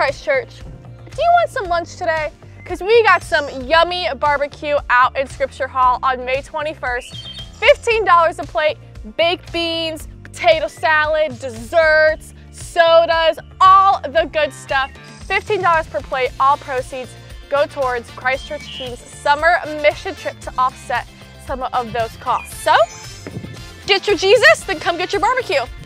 Christchurch. Do you want some lunch today? Because we got some yummy barbecue out in Scripture Hall on May 21st. $15 a plate, baked beans, potato salad, desserts, sodas, all the good stuff. $15 per plate, all proceeds go towards Christchurch Team's summer mission trip to offset some of those costs. So, get your Jesus, then come get your barbecue.